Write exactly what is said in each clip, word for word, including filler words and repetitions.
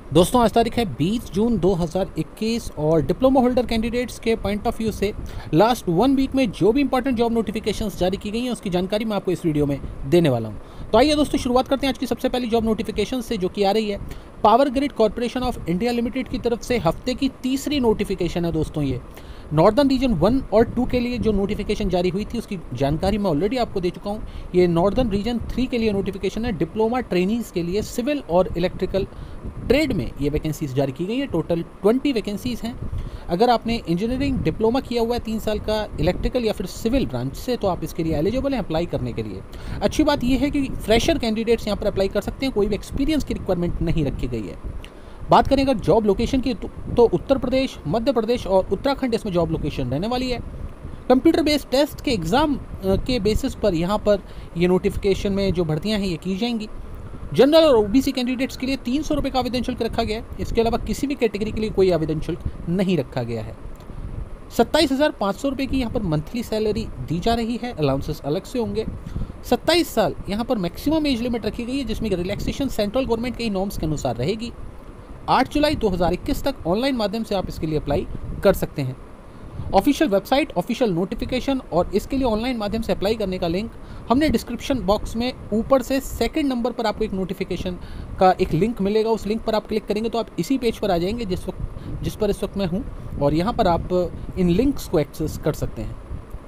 दोस्तों आज तारीख है बीस जून दो हज़ार इक्कीस और डिप्लोमा होल्डर कैंडिडेट्स के पॉइंट ऑफ व्यू से लास्ट वन वीक में जो भी इंपॉर्टेंट जॉब नोटिफिकेशंस जारी की गई हैं उसकी जानकारी मैं आपको इस वीडियो में देने वाला हूं। तो आइए दोस्तों शुरुआत करते हैं आज की सबसे पहली जॉब नोटिफिकेशन से, जो कि आ रही है Power Grid Corporation of India Limited की तरफ से। हफ्ते की तीसरी नोटिफिकेशन है दोस्तों। ये नॉर्दर्न रीजन वन और टू के लिए जो नोटिफिकेशन जारी हुई थी उसकी जानकारी मैं ऑलरेडी आपको दे चुका हूँ। ये नॉर्दर्न रीजन थ्री के लिए नोटिफिकेशन है। डिप्लोमा ट्रेनीज के लिए सिविल और इलेक्ट्रिकल ट्रेड में ये वैकेंसीज जारी की गई है। टोटल ट्वेंटी वैकेंसीज हैं। अगर आपने इंजीनियरिंग डिप्लोमा किया हुआ है तीन साल का इलेक्ट्रिकल या फिर सिविल ब्रांच से, तो आप इसके लिए एलिजिबल हैं अप्लाई करने के लिए। अच्छी बात यह है कि फ्रेशर कैंडिडेट्स यहाँ पर अप्लाई कर सकते हैं, कोई भी एक्सपीरियंस की रिक्वायरमेंट नहीं रखी गई है। बात करें अगर जॉब लोकेशन की, तो उत्तर प्रदेश, मध्य प्रदेश और उत्तराखंड इसमें जॉब लोकेशन रहने वाली है। कंप्यूटर बेस्ड टेस्ट के एग्ज़ाम के बेसिस पर यहाँ पर ये नोटिफिकेशन में जो भर्तियाँ हैं ये की जाएंगी। जनरल और ओबीसी कैंडिडेट्स के लिए तीन सौ रुपये का आवेदन शुल्क रखा गया है। इसके अलावा किसी भी कैटेगरी के लिए कोई आवेदन शुल्क नहीं रखा गया है। सत्ताईस हज़ार पाँच सौ रुपये की यहाँ पर मंथली सैलरी दी जा रही है। अलाउंसेस अलग से होंगे। सत्ताईस साल यहाँ पर मैक्सिमम एज लिमिट रखी गई है, जिसमें रिलैक्सेशन सेंट्रल गवर्नमेंट के ही नॉर्म्स के अनुसार रहेगी। आठ जुलाई दो हज़ार इक्कीस तक ऑनलाइन माध्यम से आप इसके लिए अप्लाई कर सकते हैं। ऑफिशियल वेबसाइट, ऑफिशियल नोटिफिकेशन और इसके लिए ऑनलाइन माध्यम से अप्लाई करने का लिंक हमने डिस्क्रिप्शन बॉक्स में ऊपर से सेकंड नंबर पर आपको एक नोटिफिकेशन का एक लिंक मिलेगा। उस लिंक पर आप क्लिक करेंगे तो आप इसी पेज पर आ जाएंगे जिस वक्त जिस पर इस वक्त मैं हूँ, और यहाँ पर आप इन लिंक्स को एक्सेस कर सकते हैं।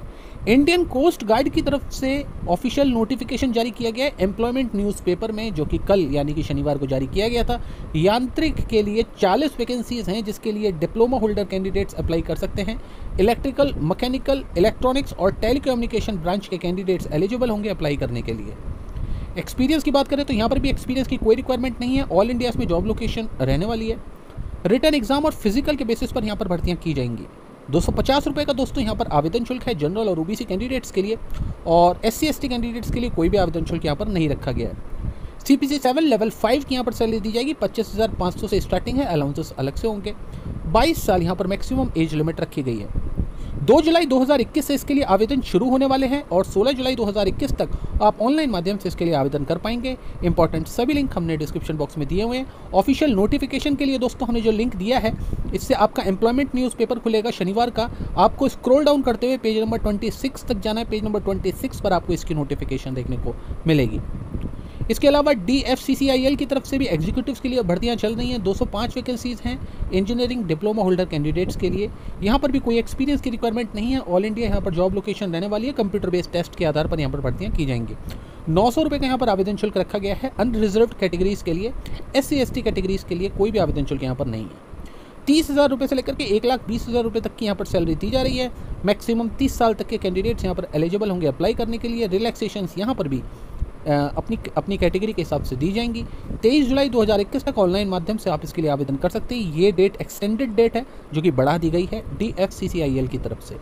इंडियन कोस्ट गार्ड की तरफ से ऑफिशियल नोटिफिकेशन जारी किया गया है एम्प्लॉयमेंट न्यूज़पेपर में, जो कि कल यानी कि शनिवार को जारी किया गया था। यांत्रिक के लिए चालीस वैकेंसीज हैं, जिसके लिए डिप्लोमा होल्डर कैंडिडेट्स अप्लाई कर सकते हैं। इलेक्ट्रिकल, मैकेनिकल, इलेक्ट्रॉनिक्स और टेलीकम्युनिकेशन ब्रांच के कैंडिडेट्स एलिजिबल होंगे अप्लाई करने के लिए। एक्सपीरियंस की बात करें तो यहाँ पर भी एक्सपीरियंस की कोई रिक्वायरमेंट नहीं है। ऑल इंडिया में जॉब लोकेशन रहने वाली है। रिटन एग्जाम और फिजिकल के बेसिस पर यहाँ पर भर्तियाँ की जाएंगी। दो सौ पचास रुपये का दोस्तों यहाँ पर आवेदन शुल्क है जनरल और ओबीसी कैंडिडेट्स के लिए, और एससी एसटी कैंडिडेट्स के लिए कोई भी आवेदन शुल्क यहाँ पर नहीं रखा गया है। सीपीसी सेवन लेवल फाइव की यहाँ पर सैलरी दी जाएगी। पच्चीस हज़ार पाँच सौ से स्टार्टिंग है। अलाउंसेस अलग से होंगे। बाईस साल यहाँ पर मैक्सिमम एज लिमिट रखी गई है। दो जुलाई दो हज़ार इक्कीस से इसके लिए आवेदन शुरू होने वाले हैं और सोलह जुलाई दो हज़ार इक्कीस तक आप ऑनलाइन माध्यम से इसके लिए आवेदन कर पाएंगे। इंपॉर्टेंट सभी लिंक हमने डिस्क्रिप्शन बॉक्स में दिए हुए हैं। ऑफिशियल नोटिफिकेशन के लिए दोस्तों हमने जो लिंक दिया है, इससे आपका एम्प्लॉयमेंट न्यूज़पेपर खुलेगा शनिवार का। आपको स्क्रॉल डाउन करते हुए पेज नंबर छब्बीस तक जाना है। पेज नंबर छब्बीस पर आपको इसकी नोटिफिकेशन देखने को मिलेगी। इसके अलावा D F C C I L की तरफ से भी एग्जीक्यूटिव्स के लिए भर्तियां चल रही हैं। दो सौ पाँच वैकेंसीज हैं इंजीनियरिंग डिप्लोमा होल्डर कैंडिडेट्स के लिए। यहाँ पर भी कोई एक्सपीरियंस की रिक्वायरमेंट नहीं है। ऑल इंडिया यहाँ पर जॉब लोकेशन रहने वाली है। कंप्यूटर बेस्ड टेस्ट के आधार पर यहाँ पर भर्तियाँ की जाएंगी। नौ सौ रुपये का यहाँ पर आवेदन शुल्क रखा गया है अनरिजर्व्ड कैटेगरीज के लिए। S C S T categories के लिए कोई भी आवेदन शुल्क यहाँ पर नहीं है। तीस हज़ार रुपये से लेकर के एक लाख बीस हज़ार रुपये तक की यहाँ पर सैलरी दी जा रही है। मैक्सिमम तीस साल तक के कैंडिडेट्स यहाँ पर एलिजिबल होंगे अप्लाई करने के लिए। रिलैक्सेशंस यहाँ पर भी अपनी अपनी कैटेगरी के हिसाब से दी जाएंगी। तेईस जुलाई दो हज़ार इक्कीस तक ऑनलाइन माध्यम से आप इसके लिए आवेदन कर सकते हैं। ये डेट एक्सटेंडेड डेट है जो कि बढ़ा दी गई है D F C C I L की तरफ से।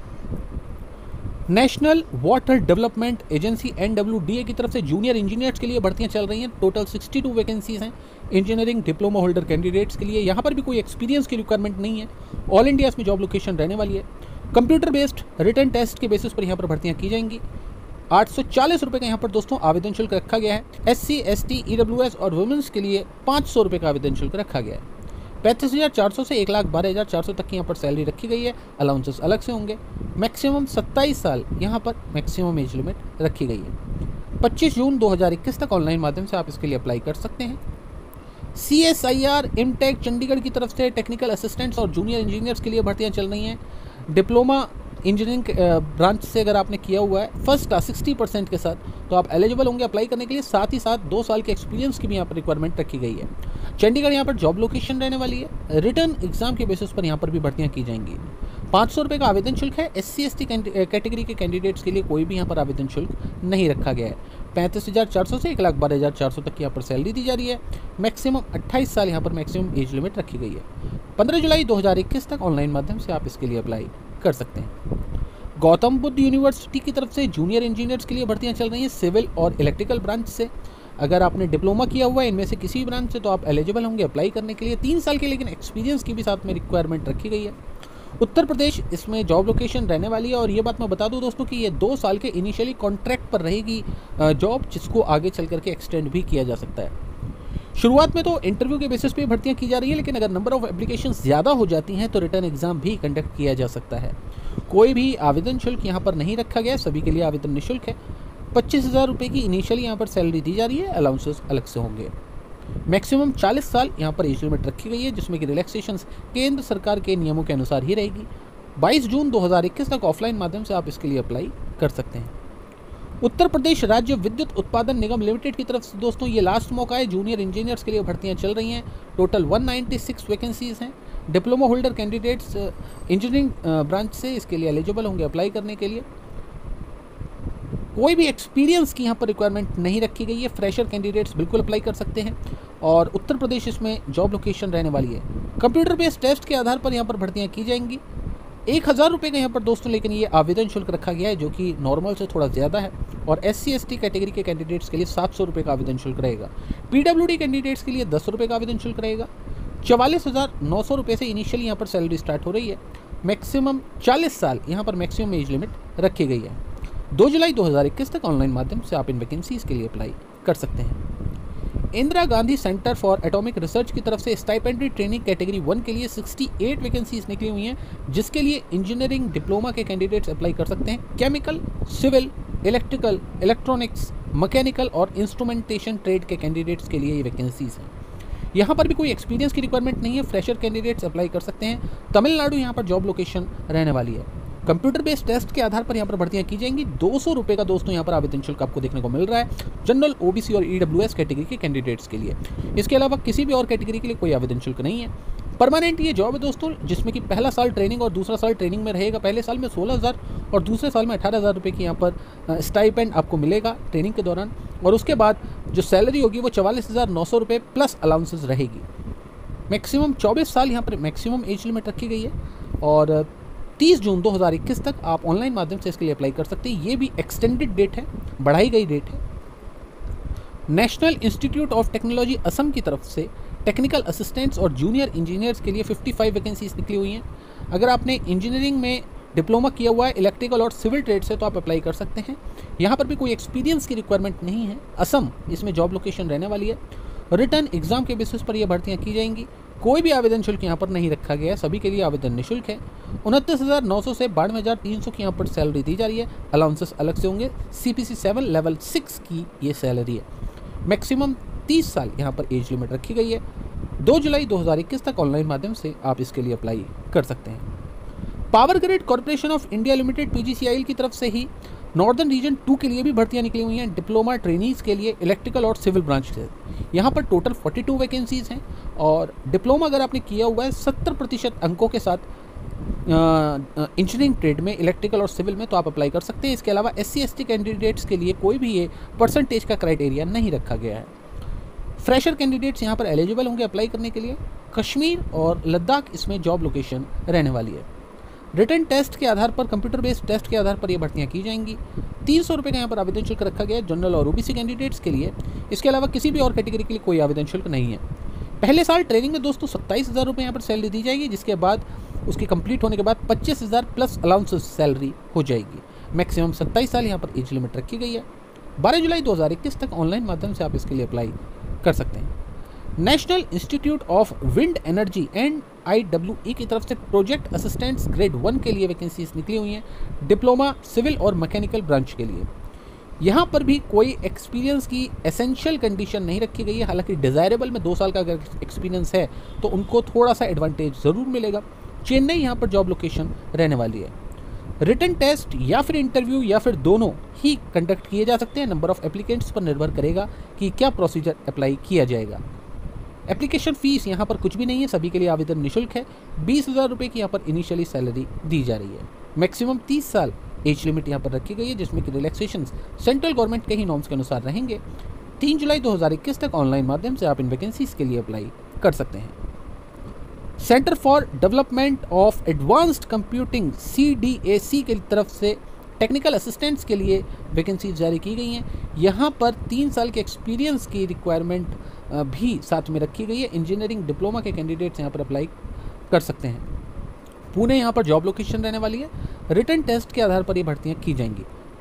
National Water Development Agency N W D A की तरफ से जूनियर इंजीनियर्स के लिए भर्तियां चल रही हैं। टोटल बासठ वैकेंसीज हैं इंजीनियरिंग डिप्लोमा होल्डर कैंडिडेट्स के लिए। यहाँ पर भी कोई एक्सपीरियंस की रिक्वायरमेंट नहीं है। ऑल इंडिया इसमें जॉब लोकेशन रहने वाली है। कंप्यूटर बेस्ड रिटन टेस्ट के बेसिस पर यहाँ पर भर्तियाँ की जाएंगी। आठ सौ चालीस रुपये का यहाँ पर दोस्तों आवेदन शुल्क रखा गया है। S C S T E W S और वुमेंस के लिए पाँच सौ रुपये का आवेदन शुल्क रखा गया है। पैंतीस हज़ार चार सौ से एक लाख बारह हज़ार चार सौ तक की यहाँ पर सैलरी रखी गई है। अलाउंसेस अलग से होंगे। मैक्सिमम सत्ताईस साल यहाँ पर मैक्सिमम एज लिमिट रखी गई है। पच्चीस जून दो हज़ार इक्कीस तक ऑनलाइन माध्यम से आप इसके लिए अप्लाई कर सकते हैं। C S I R IMTECH Chandigarh की तरफ से टेक्निकल असिस्टेंट्स और जूनियर इंजीनियर्स के लिए भर्तियाँ चल रही हैं। डिप्लोमा इंजीनियरिंग ब्रांच से अगर आपने किया हुआ है फर्स्ट क्लास सिक्सटी परसेंट के साथ, तो आप एलिजिबल होंगे अप्लाई करने के लिए। साथ ही साथ दो साल के एक्सपीरियंस की भी यहाँ पर रिक्वायरमेंट रखी गई है। चंडीगढ़ यहाँ पर जॉब लोकेशन रहने वाली है। रिटर्न एग्जाम के बेसिस पर यहाँ पर भी भर्तियाँ की जाएंगी। पाँच सौ रुपये का आवेदन शुल्क है। S C S T category के कैंडिडेट्स के लिए कोई भी यहाँ पर आवेदन शुल्क नहीं रखा गया है। पैंतीस हज़ार चार सौ से एक लाख बारह हज़ार चार सौ तक की यहाँ पर सैलरी दी जा रही है। मैक्सिमम अट्ठाईस साल यहाँ पर मैक्सिमम एज लिमिट रखी गई है। पंद्रह जुलाई दो हज़ार इक्कीस तक ऑनलाइन माध्यम से आप इसके लिए अप्लाई कर सकते हैं। गौतम बुद्ध यूनिवर्सिटी की तरफ से जूनियर इंजीनियर्स के लिए भर्तियां चल रही हैं सिविल और इलेक्ट्रिकल ब्रांच से। अगर आपने डिप्लोमा किया हुआ है इनमें से किसी भी ब्रांच से, तो आप एलिजिबल होंगे अप्लाई करने के लिए। तीन साल के लेकिन एक्सपीरियंस की भी साथ में रिक्वायरमेंट रखी गई है। उत्तर प्रदेश इसमें जॉब लोकेशन रहने वाली है। और ये बात मैं बता दूं दोस्तों कि ये दो साल के इनिशियली कॉन्ट्रैक्ट पर रहेगी जॉब, जिसको आगे चल करके एक्सटेंड भी किया जा सकता है। शुरुआत में तो इंटरव्यू के बेसिस पे भर्तियां की जा रही है, लेकिन अगर नंबर ऑफ एप्लीकेशन ज़्यादा हो जाती हैं तो रिटर्न एग्जाम भी कंडक्ट किया जा सकता है। कोई भी आवेदन शुल्क यहाँ पर नहीं रखा गया है, सभी के लिए आवेदन निःशुल्क है। पच्चीस हज़ार रुपये की इनिशियली यहाँ पर सैलरी दी जा रही है, अलाउंसेस अलग से होंगे। मैक्सिमम चालीस साल यहाँ पर एज लिमिट रखी गई है, जिसमें कि रिलैक्सेशन केंद्र सरकार के नियमों के अनुसार ही रहेगी। बाईस जून दो हज़ार इक्कीस तक ऑफलाइन माध्यम से आप इसके लिए अप्लाई कर सकते हैं। उत्तर प्रदेश राज्य विद्युत उत्पादन निगम लिमिटेड की तरफ से दोस्तों ये लास्ट मौका है, जूनियर इंजीनियर्स के लिए भर्तियां चल रही हैं। टोटल एक सौ छियानवे वैकेंसीज हैं। Diploma holder candidates engineering branch से इसके लिए एलिजिबल होंगे अप्लाई करने के लिए। कोई भी एक्सपीरियंस की यहाँ पर रिक्वायरमेंट नहीं रखी गई है, फ्रेशर कैंडिडेट्स बिल्कुल अप्लाई कर सकते हैं और उत्तर प्रदेश इसमें जॉब लोकेशन रहने वाली है। कंप्यूटर बेस्ड टेस्ट के आधार पर यहाँ पर भर्तियाँ की जाएंगी। एक हज़ार रुपये का यहाँ पर दोस्तों लेकिन ये आवेदन शुल्क रखा गया है, जो कि नॉर्मल से थोड़ा ज़्यादा है। और S C S T category के कैंडिडेट्स के लिए सात सौ रुपये का आवेदन शुल्क रहेगा। पी डब्ल्यू डी कैंडिडेट्स के लिए दस रुपये का आवेदन शुल्क रहेगा। चवालीस हज़ार नौ सौ रुपये से इनिशियली यहाँ पर सैलरी स्टार्ट हो रही है। मैक्सिमम चालीस साल यहाँ पर मैक्सिमम एज लिमिट रखी गई है। दो जुलाई दो हज़ार इक्कीस तक ऑनलाइन माध्यम से आप इन वैकेंसीज के लिए अप्लाई कर सकते हैं। Indira Gandhi Centre for Atomic Research की तरफ से स्टाइपेंडरी ट्रेनिंग कैटेगरी वन के लिए अड़सठ वैकेंसीज निकली हुई हैं, जिसके लिए इंजीनियरिंग डिप्लोमा के कैंडिडेट्स अप्लाई कर सकते हैं। Chemical, civil, electrical, electronics, mechanical और इंस्ट्रूमेंटेशन ट्रेड के कैंडिडेट्स के लिए ये वैकेंसीज हैं। यहाँ पर भी कोई एक्सपीरियंस की रिक्वायरमेंट नहीं है, फ्रेशर कैंडिडेट्स अप्लाई कर सकते हैं। तमिलनाडु यहाँ पर जॉब लोकेशन रहने वाली है। कंप्यूटर बेस्ड टेस्ट के आधार पर यहाँ पर भर्तियाँ की जाएंगी। दो सौ रुपये का दोस्तों यहाँ पर आवेदन शुल्क आपको देखने को मिल रहा है, जनरल, ओबीसी और ईडब्ल्यूएस कैटेगरी के कैंडिडेट्स के लिए। इसके अलावा किसी भी और कैटेगरी के लिए कोई आवेदन शुल्क नहीं है। परमानेंट ये जॉब है दोस्तों, जिसमें कि पहला साल ट्रेनिंग और दूसरा साल ट्रेनिंग में रहेगा। पहले साल में सोलह हज़ार और दूसरे साल में अठारह हज़ार रुपये की यहाँ पर स्टाइपेंड आपको मिलेगा ट्रेनिंग के दौरान, और उसके बाद जो सैलरी होगी वो चवालीस हज़ार नौ सौ रुपये प्लस अलाउंसेस रहेगी। मैक्सिमम चौबीस साल यहाँ पर मैक्सिमम एज लिमिट रखी गई है और तीस जून दो हज़ार इक्कीस तक आप ऑनलाइन माध्यम से इसके लिए अप्लाई कर सकते हैं। ये भी एक्सटेंडेड डेट है, बढ़ाई गई डेट है। National Institute of Technology Assam की तरफ से टेक्निकल असिस्टेंट्स और जूनियर इंजीनियर्स के लिए पचपन वैकेंसीज निकली हुई हैं। अगर आपने इंजीनियरिंग में डिप्लोमा किया हुआ है इलेक्ट्रिकल और सिविल ट्रेड से तो आप अप्लाई कर सकते हैं। यहाँ पर भी कोई एक्सपीरियंस की रिक्वायरमेंट नहीं है। असम इसमें जॉब लोकेशन रहने वाली है। रिटर्न एग्जाम के बेसिस पर यह भर्तियाँ की जाएंगी। कोई भी आवेदन शुल्क यहाँ पर नहीं रखा गया है, सभी के लिए आवेदन निःशुल्क है। उनतीस हज़ार नौ सौ से बानवे हज़ार तीन सौ की यहाँ पर सैलरी दी जा रही है, अलाउंसेस अलग से होंगे। C P C seven level six की ये सैलरी है। मैक्सिमम तीस साल यहाँ पर एज लिमिट रखी गई है। दो जुलाई दो हज़ार इक्कीस तक ऑनलाइन माध्यम से आप इसके लिए अप्लाई कर सकते हैं। Power Grid Corporation of India Limited P G C I L की तरफ से ही नॉर्दर्न रीजन टू के लिए भी भर्तियां निकली हुई हैं, डिप्लोमा ट्रेनीज के लिए इलेक्ट्रिकल और सिविल ब्रांच से। यहाँ पर टोटल बयालीस वैकेंसीज हैं और डिप्लोमा अगर आपने किया हुआ है सत्तर प्रतिशत अंकों के साथ इंजीनियरिंग ट्रेड में, इलेक्ट्रिकल और सिविल में, तो आप अप्लाई कर सकते हैं। इसके अलावा S C S T candidates के लिए कोई भी ये परसेंटेज का क्राइटेरिया नहीं रखा गया है। फ्रेशर कैंडिडेट्स यहाँ पर एलिजिबल होंगे अप्लाई करने के लिए। कश्मीर और लद्दाख इसमें जॉब लोकेशन रहने वाली है। रिटर्न टेस्ट के आधार पर, कंप्यूटर बेस्ड टेस्ट के आधार पर ये भर्तियाँ की जाएंगी। तीन सौ रुपये का यहाँ पर आवेदन शुल्क रखा गया है जनरल और ओबीसी कैंडिडेट्स के लिए। इसके अलावा किसी भी और कैटेगरी के लिए कोई आवेदन शुल्क नहीं है। पहले साल ट्रेनिंग में दोस्तों सत्ताईस हज़ार रुपये यहाँ पर सैलरी दी जाएगी, जिसके बाद उसकी कंप्लीट होने के बाद पच्चीस हज़ार प्लस अलाउंसेस सैलरी हो जाएगी। मैक्सिमम सत्ताईस साल यहाँ पर एज लिमिट रखी गई है। बारह जुलाई दो हज़ार इक्कीस तक ऑनलाइन माध्यम से आप इसके लिए अप्लाई कर सकते हैं। National Institute of Wind Energy and I W E की तरफ से प्रोजेक्ट असिस्टेंट्स ग्रेड वन के लिए वैकेंसीज निकली हुई हैं, डिप्लोमा सिविल और मैकेनिकल ब्रांच के लिए। यहाँ पर भी कोई एक्सपीरियंस की एसेंशियल कंडीशन नहीं रखी गई है। हालांकि डिज़ायरेबल में दो साल का अगर एक्सपीरियंस है तो उनको थोड़ा सा एडवांटेज ज़रूर मिलेगा। चेन्नई यहाँ पर जॉब लोकेशन रहने वाली है। रिटन टेस्ट या फिर इंटरव्यू या फिर दोनों ही कंडक्ट किए जा सकते हैं। नंबर ऑफ एप्लीकेंट्स पर निर्भर करेगा कि क्या प्रोसीजर अप्लाई किया जाएगा। एप्लीकेशन फ़ीस यहाँ पर कुछ भी नहीं है, सभी के लिए आवेदन निःशुल्क है। बीस हज़ार रुपये की यहाँ पर इनिशियली सैलरी दी जा रही है। मैक्सिमम तीस साल एज लिमिट यहाँ पर रखी गई है, जिसमें कि रिलैक्सेशन सेंट्रल गवर्नमेंट के ही नॉर्म्स के अनुसार रहेंगे। तीन जुलाई दो हज़ार इक्कीस तक ऑनलाइन माध्यम से आप इन वैकेंसीज के लिए अप्लाई कर सकते हैं। Centre for Development of Advanced Computing C D A C की तरफ से टेक्निकल असिस्टेंट्स के लिए वैकेंसीज जारी की गई हैं। यहाँ पर तीन साल के एक्सपीरियंस की रिक्वायरमेंट भी साथ में रखी गई है। इंजीनियरिंग डिप्लोमा के कैंडिडेट्स यहाँ पर अप्लाई कर सकते हैं। पुणे यहाँ पर जॉब लोकेशन रहने वाली है। रिटन टेस्ट के आधार पर ये भर्तियाँ की जाएंगी।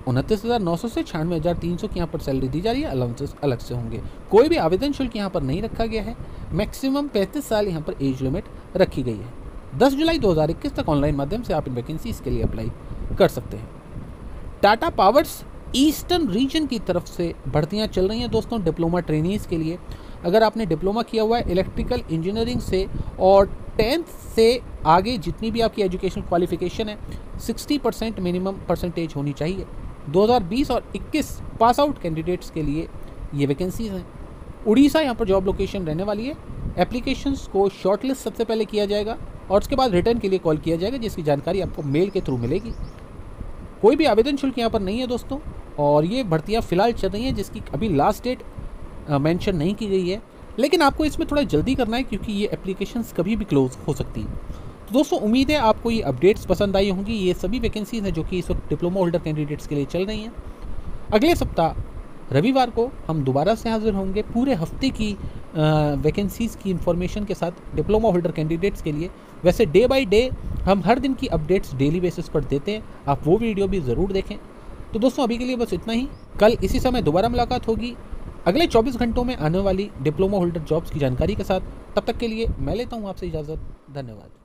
उनतीस हज़ार नौ सौ से छियानवे हज़ार तीन सौ की यहाँ पर सैलरी दी जा रही है, अलाउंसेस अलग से होंगे। कोई भी आवेदन शुल्क यहाँ पर नहीं रखा गया है। मैक्सिमम पैंतीस साल यहाँ पर एज लिमिट रखी गई है। दस जुलाई दो हज़ार इक्कीस तक ऑनलाइन माध्यम से आप इन वैकेंसीज के लिए अप्लाई कर सकते हैं। टाटा पावर्स ईस्टर्न रीजन की तरफ से भर्तियां चल रही हैं दोस्तों डिप्लोमा ट्रेनीज़ के लिए। अगर आपने डिप्लोमा किया हुआ है इलेक्ट्रिकल इंजीनियरिंग से और टेंथ से आगे जितनी भी आपकी एजुकेशन क्वालिफिकेशन है साठ परसेंट मिनिमम परसेंटेज होनी चाहिए। दो हज़ार बीस और इक्कीस पास आउट कैंडिडेट्स के लिए ये वैकेंसीज हैं। उड़ीसा यहाँ पर जॉब लोकेशन रहने वाली है। एप्लीकेशंस को शॉर्टलिस्ट सबसे पहले किया जाएगा और उसके बाद रिटर्न के लिए कॉल किया जाएगा, जिसकी जानकारी आपको मेल के थ्रू मिलेगी। कोई भी आवेदन शुल्क यहाँ पर नहीं है दोस्तों, और ये भर्तियाँ फिलहाल चल रही हैं जिसकी अभी लास्ट डेट मेंशन नहीं की गई है, लेकिन आपको इसमें थोड़ा जल्दी करना है क्योंकि ये एप्लीकेशंस कभी भी क्लोज हो सकती हैं। तो दोस्तों उम्मीद है आपको ये अपडेट्स पसंद आई होंगी। ये सभी वैकेंसीज हैं जो कि इस वक्त डिप्लोमा होल्डर कैंडिडेट्स के लिए चल रही हैं। अगले सप्ताह रविवार को हम दोबारा से हाजिर होंगे पूरे हफ्ते की वैकेंसीज़ की इन्फॉर्मेशन के साथ डिप्लोमा होल्डर कैंडिडेट्स के लिए। वैसे डे बाय डे हम हर दिन की अपडेट्स डेली बेसिस पर देते हैं, आप वो वीडियो भी ज़रूर देखें। तो दोस्तों अभी के लिए बस इतना ही। कल इसी समय दोबारा मुलाकात होगी अगले चौबीस घंटों में आने वाली डिप्लोमा होल्डर जॉब्स की जानकारी के साथ। तब तक के लिए मैं लेता हूँ आपसे इजाज़त। धन्यवाद।